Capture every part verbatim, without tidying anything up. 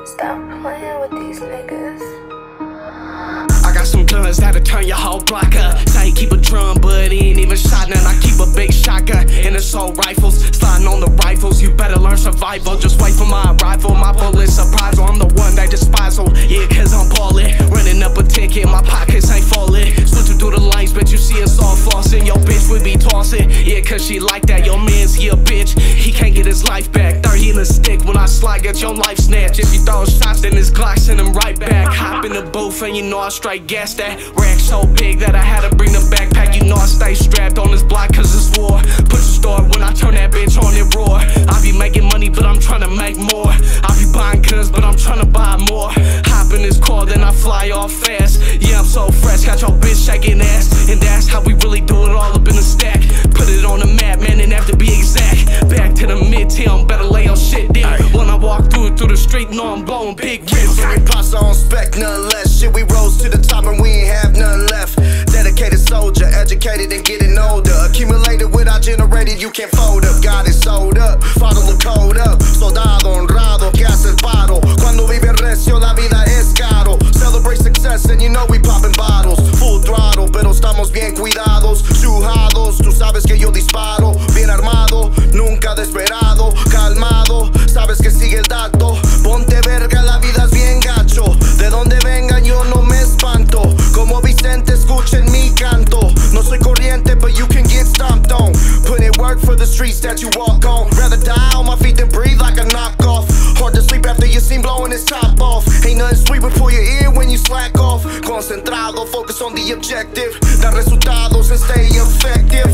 Stop playing with these niggas. I got some guns that'll turn your whole block up. Say keep a drum, but he ain't even shot none. I keep a big shotgun and assault rifles. Sliding on the rifles, you better learn survival. Just wait for my arrival, my bullets surprise. I'm the one they despise, oh yeah, cause I'm ballin'. Running up a ticket, my pockets ain't falling. Switching through the lanes, but you see us all flossing. Yo bitch, we be tossing, yeah, cause she like that. Yo man's, he a bitch, he can't get his life back. Third healing stick when I slide, get your life snatched. If you throw shots, then his Glock send him right back. Hop in the booth and you know I straight gas that. Rack so big that I had to bring the backpack. You know I stay strapped on this block cause it's war. Put your store when I turn that bitch on it roar. I be making money but I'm trying to make more. I be buying guns but I'm trying to buy more. Hop in this car then I fly off fast. Yeah I'm so fresh, got your bitch shaking ass. And that's how we really do it, all up in the stack. Put it on the map man and have to be exact. Back to the mid-town, better lay your shit down. When I walk through through the street, know I'm blowing big rips. So we pasta on spec, none less. Shit, we rose to the top and we ain't have none left. Dedicated soldier, educated and getting older. Accumulated what I generated, you can't fold up. Got it sold up, follow the code up. Soldado honrado, que hace el paro. Cuando vive recio, la vida es caro. Celebrate success and you know we popping bottles. Full throttle, pero estamos bien cuidados. Chujados, tú sabes que yo disparo. Bien armado, nunca desesperado. Calmado, sabes que sigue el dato. Ponte verga, la vida es bien gacho. De donde vengan yo no me espanto. Como Vicente, escuchen mi canto. No soy corriente, but you can get stomped on. Put in work for the streets that you walk on. Rather die on my feet than breathe like a knockoff. Hard to sleep after you seen blowing his top off. Ain't nothing sweet but pull your ear when you slack off. Concentrado, focus on the objective. Dar resultados and stay effective.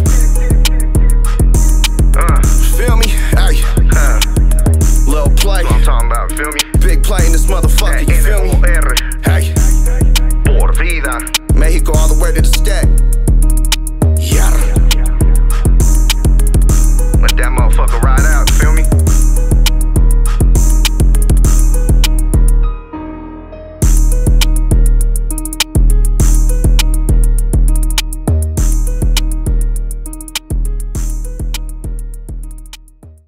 Uh, feel me? Ay. Uh, Little play. What I'm talking about, feel me? Big play in this motherfucker, you feel me? Hey. Por vida. Mexico all the way to the stack.